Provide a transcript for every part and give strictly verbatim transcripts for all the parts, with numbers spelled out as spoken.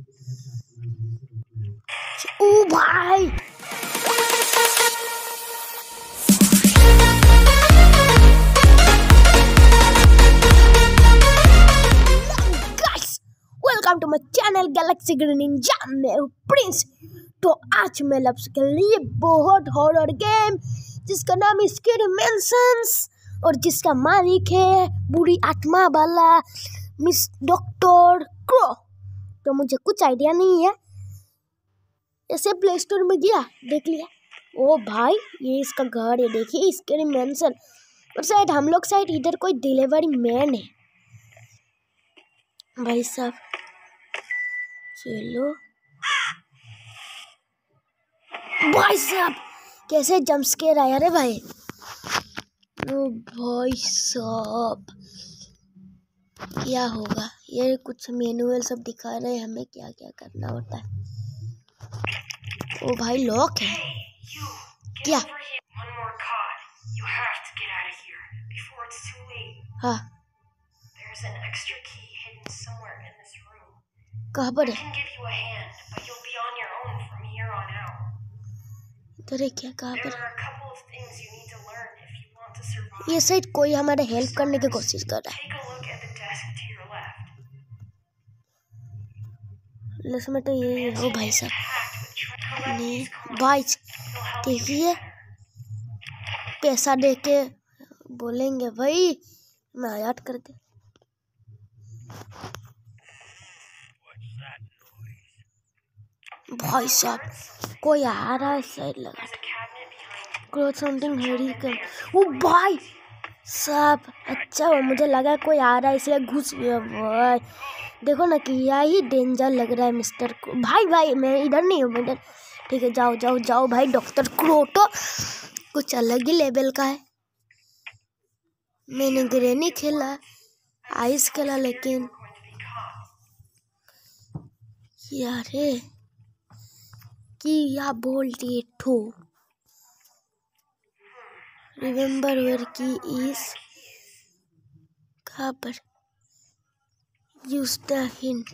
ओ भाई welcome to my channel galaxy green ninja. मैं हूँ प्रिंस। तो आज मैं आपके लिए बहुत हॉरर गेम जिसका नाम है स्कैरी मैंशंस और जिसका मालिक है बुरी आत्मा वाला मिस डॉक्टर क्रो। तो मुझे कुछ आइडिया नहीं है, ऐसे प्ले स्टोर में गया देख लिया। ओ भाई ये इसका घर है, देखिए स्कैरी मैंशन। और शायद हम लोग शायद इधर कोई डिलीवरी मैन है भाई साहब। चलो भाई साहब कैसे जंप स्केयर आया रे भाई। ओ भाई साहब क्या होगा, ये कुछ मैनुअल सब दिखा रहे हैं हमें क्या क्या करना होता है। ओ भाई लॉक है क्या? हाँ कहाँ पर है? इधर है क्या? कहाँ पर? ये शायद कोई हमारे हेल्प करने की कोशिश कर रहा है। में तो यही है। ओ भाई साहब नहीं भाई देखिए पैसा दे के बोलेंगे भाई मैं याद कर दे। भाई साहब कोई आ रहा है साइड लगा समथिंग हरी कर। वो भाई साहब अच्छा मुझे लगा कोई आ रहा है इसलिए घुस गया। भाई देखो ना कि यही डेंजर लग रहा है मिस्टर को। भाई भाई मैं इधर नहीं हूँ, मैं इधर। ठीक है जाओ जाओ जाओ भाई। डॉक्टर क्रो तो कुछ अलग ही लेवल का है। मैंने ग्रेनी खेला, आइस खेला, लेकिन यार कि या बोलती है ठो रिमेम्बर वेयर की इज कहाँ पर यूज द हिंट।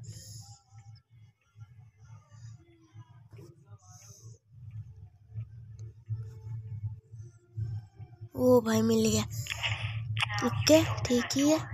ओ भाई मिल गया। ओके ठीक ही है।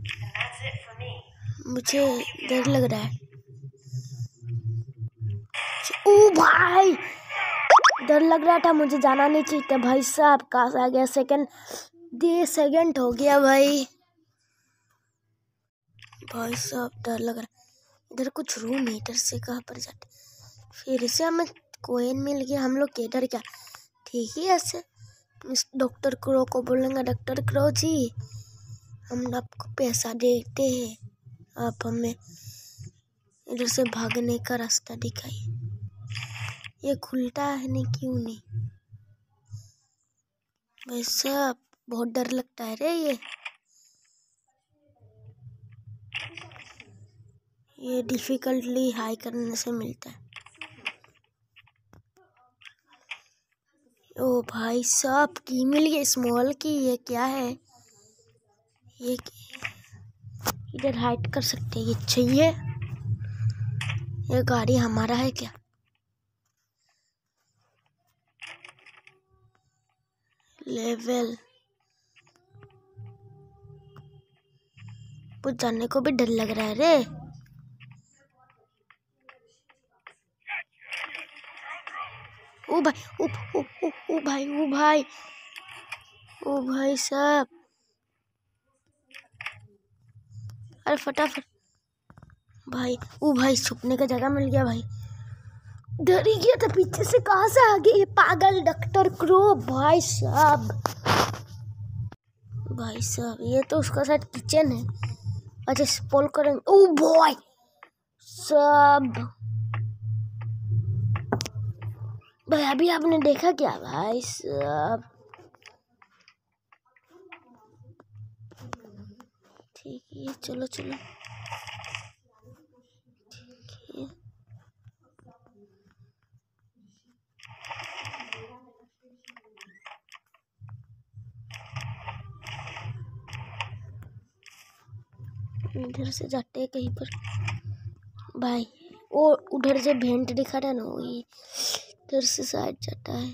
मुझे डर लग रहा है। ओ भाई डर लग रहा था, मुझे जाना नहीं चाहिए था भाई साहब। कहाँ आ गया? सेकंड दे सेकंड हो गया भाई। भाई साहब डर लग रहा है। इधर कुछ रूम है, इधर से कहाँ पर जाते? फिर से हमें कोइन मिल गया। हम लोग इधर क्या ठीक ही ऐसे मिस डॉक्टर क्रो को बोलेंगे डॉक्टर क्रो जी हम आपको पैसा देते हैं, आप हमें इधर से भागने का रास्ता दिखाइए। ये खुलता है नहीं, क्यों नहीं? वैसा बहुत डर लगता है रे। ये ये डिफिकल्टली हाई करने से मिलता है। ओ भाई साहब की मिल गई स्मॉल की। ये क्या है? ये इधर हाइड कर सकते हैं। ये चाहिए। ये गाड़ी हमारा है क्या? लेवल कुछ जानने को भी डर लग रहा है रे। ओ भाई ओ ओ ओ, ओ भाई ओ भाई ओ भाई साहब अरे फटाफट भाई। ओ भाई छुपने का जगह मिल गया भाई। डर ही गया था पीछे से कहाँ से आ गए ये पागल डॉक्टर क्रो। भाई साहब भाई साहब ये तो उसका शायद किचन है। अच्छा स्पॉल करेंगे। ओ भाई सब भाई अभी आपने देखा क्या भाई साहब? ठीक है चलो चलो ठीक है। इधर से जाते हैं कहीं पर भाई। और उधर से भेंट दिखा रहा है ना, वही इधर से साइड जाता है।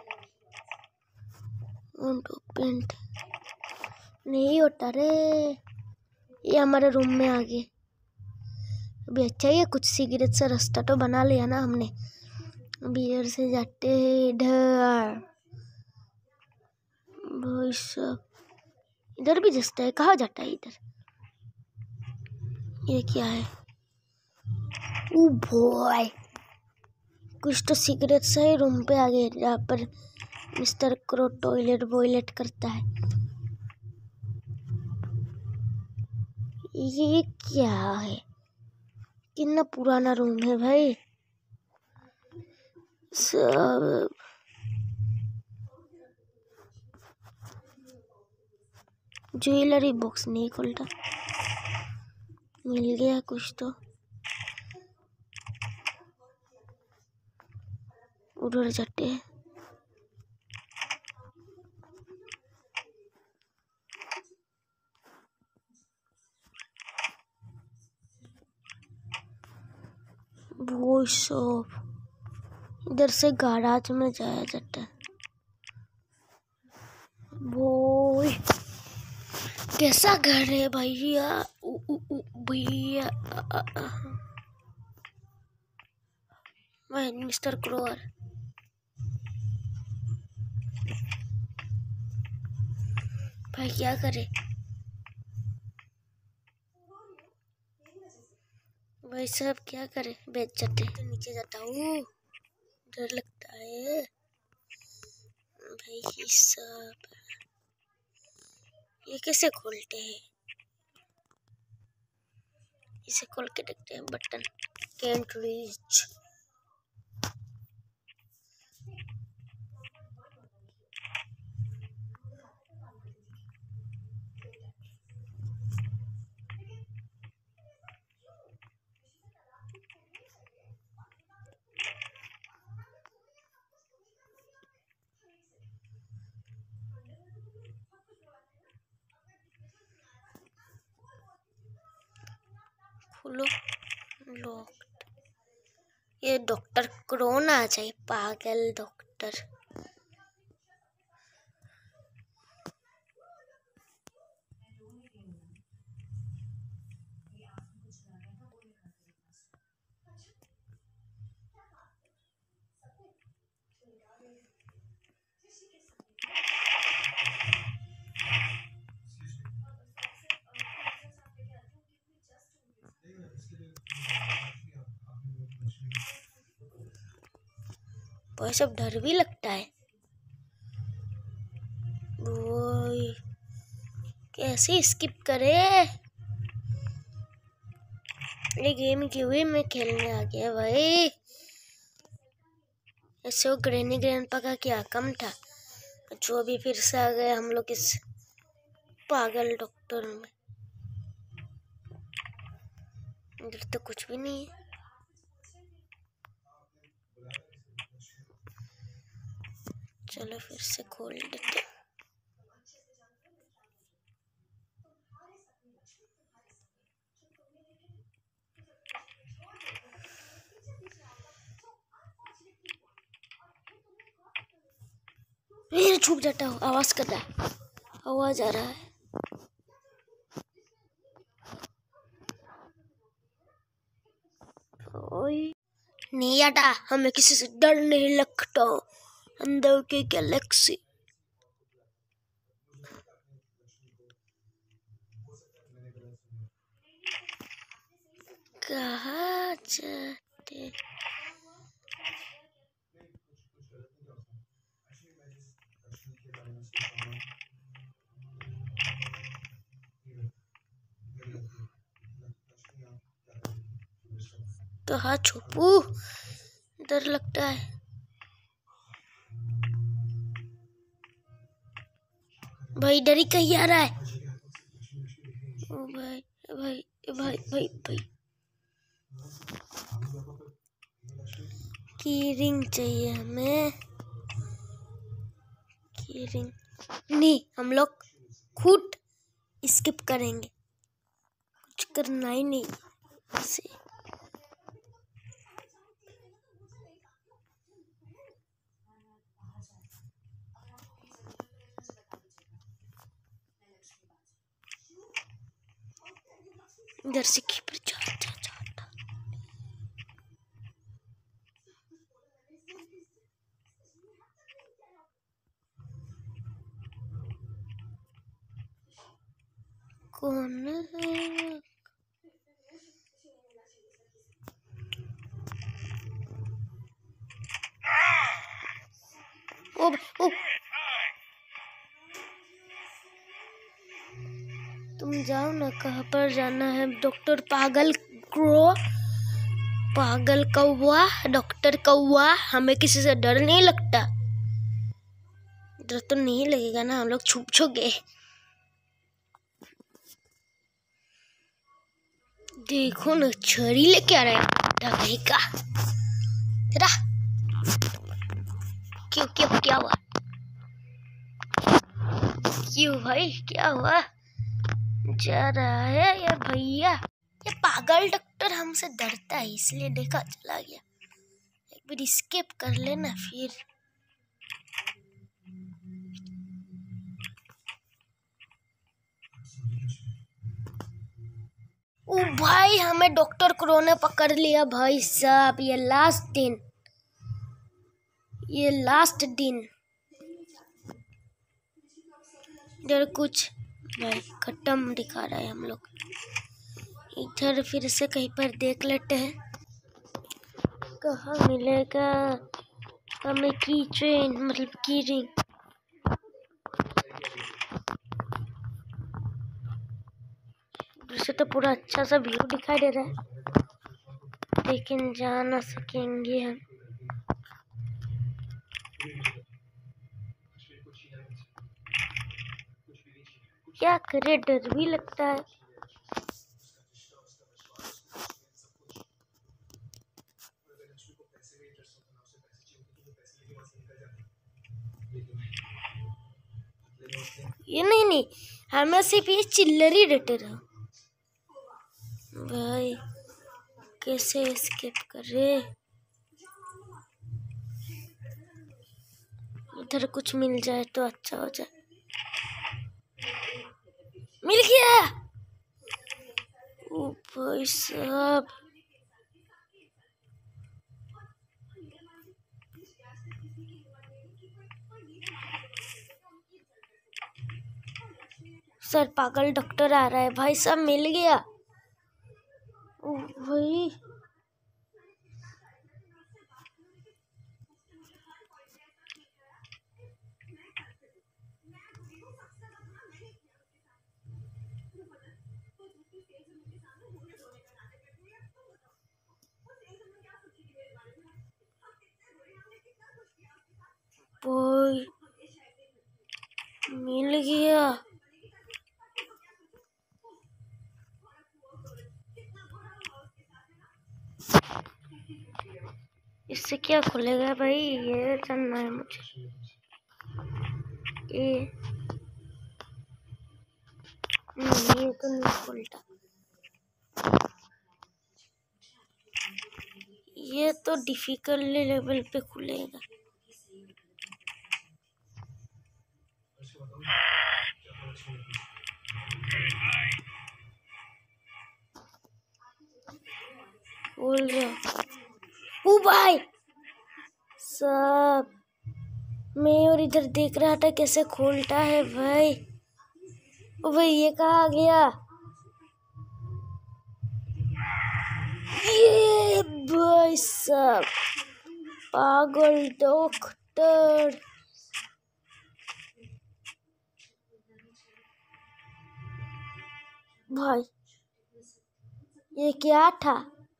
पेंट नहीं होता रे, ये हमारे रूम में आ गए। अभी अच्छा ही है, कुछ सिगरेट से रास्ता तो बना लिया ना हमने। अभी इधर से जाते हैं इधर। भाई साहब इधर भी जस्ता है, कहाँ जाता है इधर? ये क्या है? ओ भाई कुछ तो सिगरेट से ही रूम पे आ गए, जहाँ पर मिस्टर क्रो टॉयलेट वॉयलेट करता है। ये क्या है? कितना पुराना रूम है भाई। सब ज्वेलरी बॉक्स नहीं खुलता, मिल गया कुछ तो। उधर जाते हैं। वो सब इधर से गैराज में जाया जाता है। वो कैसा घर है भैया? भैया मिस्टर क्रोअर, भाई क्या करे भाई साहब, क्या करे? बेच जाते तो नीचे जाता हूँ, डर लगता है भाई साहब। ये कैसे खोलते हैं? इसे खोल के देखते हैं। Button can't reach. खोलो लॉक्ड। ये डॉक्टर क्रोन आ जाए, पागल डॉक्टर। वो सब डर भी लगता है। वो कैसे स्किप करे? ये गेम क्यों ही मैं खेलने आ गया भाई। ऐसे वो ग्रैनी ग्रैंडपा का क्या कम था, जो भी फिर से आ गए हम लोग इस पागल डॉक्टर में। इधर तो कुछ भी नहीं है। चलो फिर से खोल देते। ये छुप जाता हूँ, आवाज कर रहा है, आवाज आ रहा है। ओए नहीं आता, हमें किसी से डर नहीं लगता। अंदर के गैलेक्सी। कहाँ जाते? कहाँ छुपू? डर लगता है। भाई डर ही कहीं आ रहा है। ओ भाई भाई भाई भाई भाई की रिंग चाहिए हमें। की रिंग नहीं, हम लोग खुद स्किप करेंगे, कुछ करना ही नहीं। ऐसे इधर से कीपर जा जा जा। कौन है? ओ, ओ, तुम जाओ ना, कहाँ पर जाना है? डॉक्टर पागल क्रो, पागल कौवा, डॉक्टर कौवा, हमें किसी से डर नहीं लगता। डर तो नहीं लगेगा ना, हम लोग छुप छुप गए। देखो ना, छड़ी लेके आ रहा है ढाई का। तेरा क्यों क्यों क्या हुआ? क्यों भाई क्या हुआ? जा रहा है यार भैया। ये पागल डॉक्टर हमसे डरता है, इसलिए देखा चला गया। एक बार स्केप कर लेना फिर। ओ भाई, हमें डॉक्टर क्रो ने पकड़ लिया भाई साहब। ये लास्ट दिन, ये लास्ट दिन। इधर कुछ भाई खत्म दिखा रहा है हम लोग। इधर फिर से कहीं पर देख लेते हैं, कहाँ मिलेगा हमें की चेन, मतलब की रिंग। वैसे तो पूरा अच्छा सा व्यू दिखाई दे रहा है, लेकिन जा ना सकेंगे हम। क्या करे, डर भी लगता है। ये नहीं नहीं, हमें सिर्फ ये चिल्लर ही देते रहो भाई। कैसे एस्केप करे? इधर कुछ मिल जाए तो अच्छा हो जाए। मिल गया। ओ भाई साहब, सर पागल डॉक्टर आ रहा है भाई साहब। मिल गया। ओ भाई भाई मिल गया। इससे क्या खुलेगा भाई? ये जानना है मुझे। ये नहीं, ये तो नहीं खुलता। ये तो डिफिकल्ट लेवल पे खुलेगा। बोल रहा ओ भाई सब, मैं और इधर देख रहा था कैसे खोलता है भाई। ओ भाई ये कहाँ गया? ये भाई सब पागल डॉक्टर। भाई ये क्या था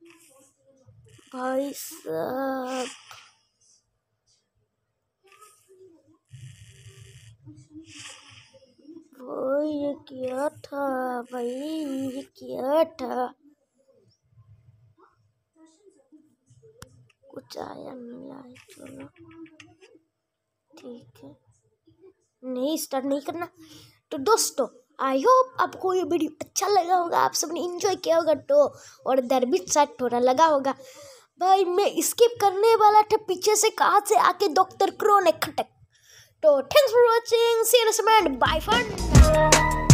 भाई साहब? भाई ये क्या था भाई? ये क्या था? कुछ आया मिला है, चलो ठीक है। नहीं स्टार्ट नहीं करना। तो दोस्तों आई होप आपको ये वीडियो अच्छा लगा होगा, आप सबने एंजॉय किया होगा। तो और डर भी शायद थोड़ा लगा होगा भाई। मैं स्किप करने वाला था, पीछे से कहाँ से आके डॉक्टर क्रो ने खटक। तो thanks for watching, see you next time, bye for now.